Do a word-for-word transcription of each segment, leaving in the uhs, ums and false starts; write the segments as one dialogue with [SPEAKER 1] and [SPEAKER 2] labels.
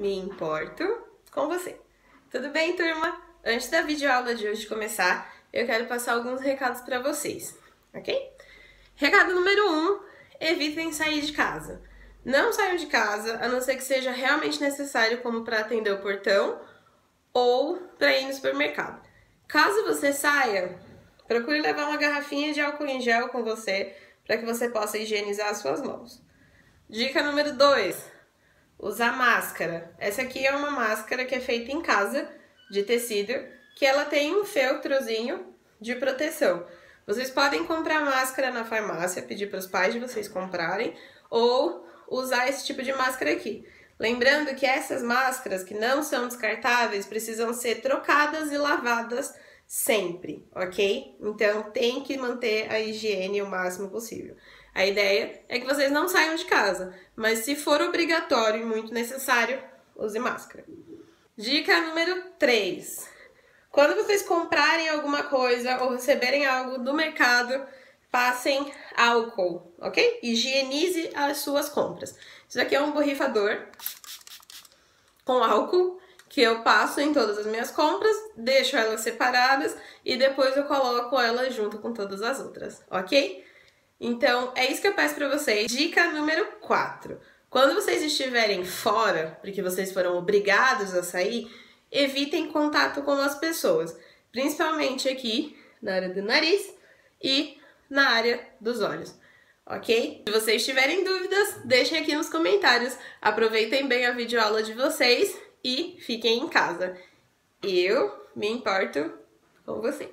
[SPEAKER 1] me importo com você. Tudo bem, turma? Antes da videoaula de hoje começar, eu quero passar alguns recados para vocês, ok? Recado número um, evitem sair de casa. Não saiam de casa, a não ser que seja realmente necessário, como para atender o portão ou para ir no supermercado. Caso você saia, procure levar uma garrafinha de álcool em gel com você, para que você possa higienizar as suas mãos. Dica número dois, usar máscara. Essa aqui é uma máscara que é feita em casa, de tecido, que ela tem um feltrozinho de proteção. Vocês podem comprar máscara na farmácia, pedir para os pais de vocês comprarem, ou usar esse tipo de máscara aqui. Lembrando que essas máscaras, que não são descartáveis, precisam ser trocadas e lavadas sempre, ok? Então, tem que manter a higiene o máximo possível. A ideia é que vocês não saiam de casa, mas se for obrigatório e muito necessário, use máscara. Dica número três. Quando vocês comprarem alguma coisa ou receberem algo do mercado, passem álcool, ok? Higienize as suas compras. Isso aqui é um borrifador com álcool que eu passo em todas as minhas compras, deixo elas separadas e depois eu coloco elas junto com todas as outras, ok? Então, é isso que eu peço para vocês. Dica número quatro. Quando vocês estiverem fora, porque vocês foram obrigados a sair, evitem contato com as pessoas, principalmente aqui na área do nariz e na área dos olhos, ok? Se vocês tiverem dúvidas, deixem aqui nos comentários. Aproveitem bem a videoaula de vocês e fiquem em casa. Eu me importo com você.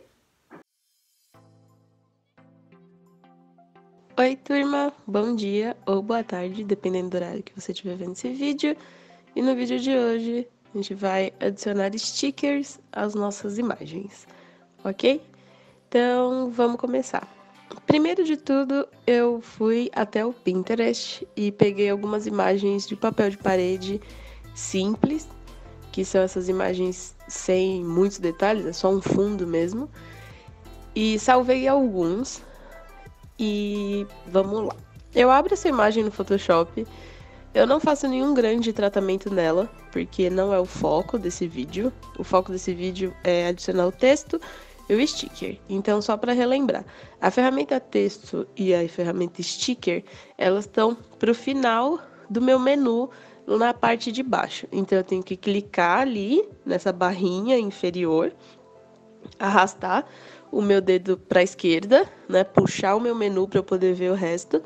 [SPEAKER 1] Oi, turma! Bom dia ou boa tarde, dependendo do horário que você estiver vendo esse vídeo. E no vídeo de hoje, a gente vai adicionar stickers às nossas imagens, ok? Então, vamos começar. Primeiro de tudo, eu fui até o Pinterest e peguei algumas imagens de papel de parede simples, que são essas imagens sem muitos detalhes, é só um fundo mesmo. E salvei alguns. E vamos lá. Eu abro essa imagem no Photoshop. Eu não faço nenhum grande tratamento nela, porque não é o foco desse vídeo. O foco desse vídeo é adicionar o texto e o sticker. Então, só para relembrar, a ferramenta texto e a ferramenta sticker, elas estão para o final do meu menu, na parte de baixo. Então, eu tenho que clicar ali, nessa barrinha inferior, arrastar o meu dedo para a esquerda, né, puxar o meu menu para eu poder ver o resto.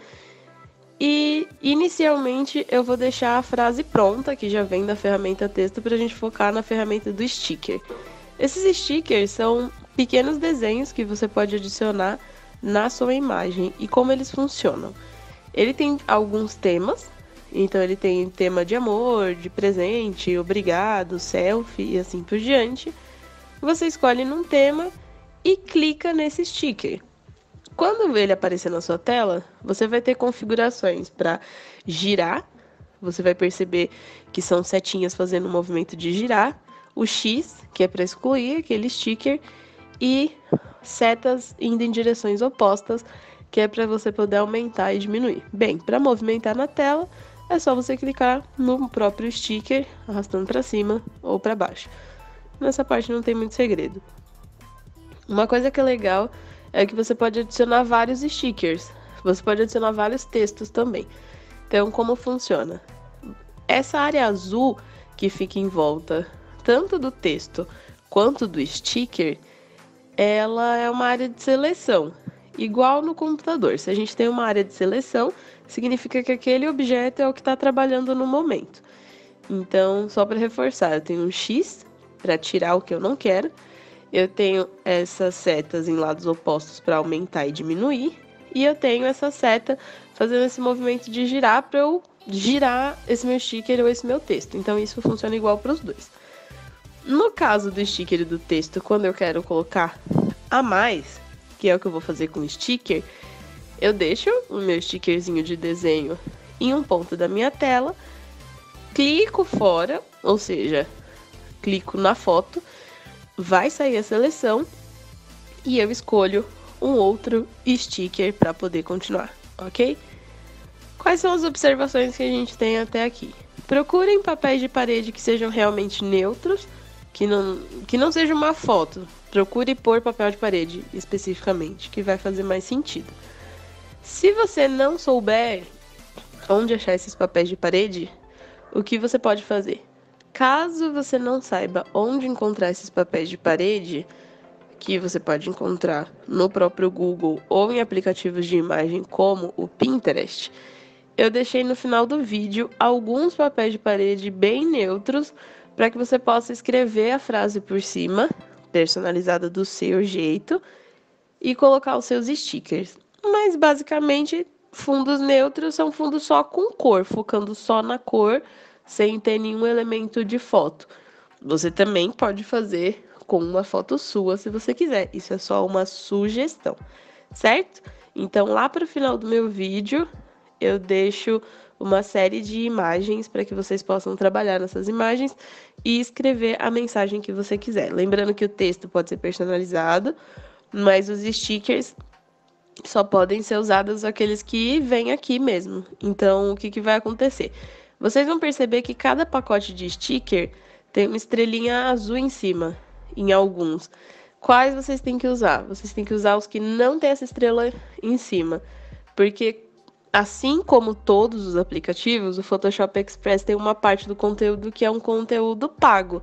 [SPEAKER 1] E inicialmente eu vou deixar a frase pronta, que já vem da ferramenta texto, para a gente focar na ferramenta do sticker. Esses stickers são pequenos desenhos que você pode adicionar na sua imagem. E como eles funcionam? Ele tem alguns temas, então ele tem tema de amor, de presente, obrigado, selfie e assim por diante. Você escolhe num tema e clica nesse sticker. Quando ele aparecer na sua tela, você vai ter configurações para girar. Você vai perceber que são setinhas fazendo um movimento de girar. O X, que é para excluir aquele sticker. E setas indo em direções opostas, que é para você poder aumentar e diminuir. Bem, para movimentar na tela, é só você clicar no próprio sticker, arrastando para cima ou para baixo. Nessa parte não tem muito segredo. Uma coisa que é legal é que você pode adicionar vários stickers. Você pode adicionar vários textos também. Então, como funciona? Essa área azul que fica em volta, tanto do texto quanto do sticker, ela é uma área de seleção. Igual no computador. Se a gente tem uma área de seleção, significa que aquele objeto é o que está trabalhando no momento. Então, só para reforçar, eu tenho um X para tirar o que eu não quero. Eu tenho essas setas em lados opostos para aumentar e diminuir. E eu tenho essa seta fazendo esse movimento de girar para eu girar esse meu sticker ou esse meu texto. Então, isso funciona igual para os dois. No caso do sticker e do texto, quando eu quero colocar a mais, que é o que eu vou fazer com o sticker, eu deixo o meu stickerzinho de desenho em um ponto da minha tela, clico fora, ou seja, clico na foto, vai sair a seleção e eu escolho um outro sticker para poder continuar, ok? Quais são as observações que a gente tem até aqui? procurem papéis de parede que sejam realmente neutros, que não, que não seja uma foto. Procure por papel de parede especificamente, que vai fazer mais sentido. Se você não souber onde achar esses papéis de parede, o que você pode fazer? Caso você não saiba onde encontrar esses papéis de parede, que você pode encontrar no próprio Google ou em aplicativos de imagem como o Pinterest, eu deixei no final do vídeo alguns papéis de parede bem neutros para que você possa escrever a frase por cima, personalizada do seu jeito, e colocar os seus stickers. Mas basicamente, fundos neutros são fundos só com cor, focando só na cor, sem ter nenhum elemento de foto. Você também pode fazer com uma foto sua, se você quiser. Isso é só uma sugestão, certo? Então, lá para o final do meu vídeo, eu deixo uma série de imagens para que vocês possam trabalhar nessas imagens e escrever a mensagem que você quiser. Lembrando que o texto pode ser personalizado, mas os stickers só podem ser usados aqueles que vêm aqui mesmo. Então, o que, que vai acontecer? Vocês vão perceber que cada pacote de sticker tem uma estrelinha azul em cima, em alguns. Quais vocês têm que usar? Vocês têm que usar os que não tem essa estrela em cima, porque assim como todos os aplicativos, o Photoshop Express tem uma parte do conteúdo que é um conteúdo pago.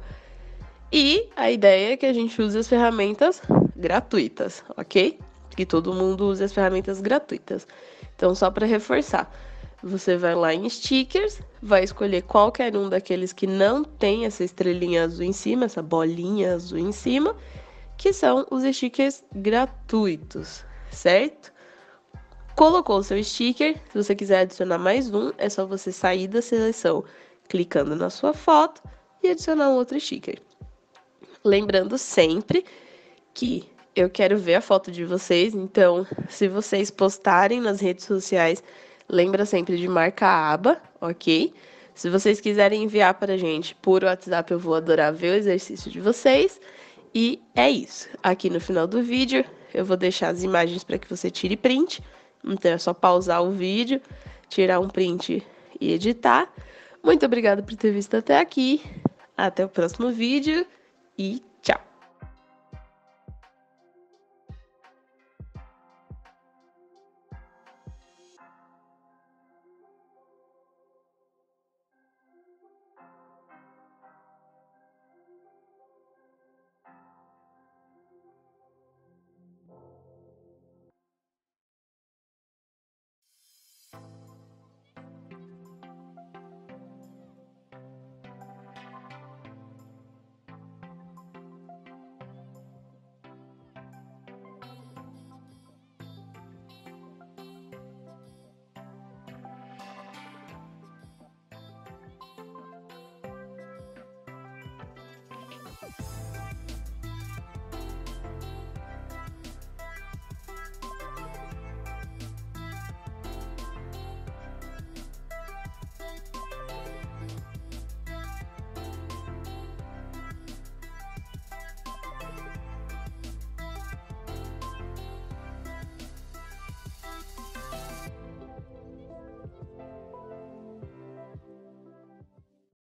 [SPEAKER 1] E a ideia é que a gente use as ferramentas gratuitas, ok? Que todo mundo use as ferramentas gratuitas. Então, só para reforçar, você vai lá em stickers, vai escolher qualquer um daqueles que não tem essa estrelinha azul em cima, essa bolinha azul em cima, que são os stickers gratuitos, certo? Colocou o seu sticker, se você quiser adicionar mais um, é só você sair da seleção, clicando na sua foto e adicionar um outro sticker. Lembrando sempre que eu quero ver a foto de vocês, então se vocês postarem nas redes sociais, lembra sempre de marcar a aba, ok? Se vocês quiserem enviar para a gente por WhatsApp, eu vou adorar ver o exercício de vocês. E é isso. Aqui no final do vídeo, eu vou deixar as imagens para que você tire print. Então é só pausar o vídeo, tirar um print e editar. Muito obrigada por ter visto até aqui. Até o próximo vídeo e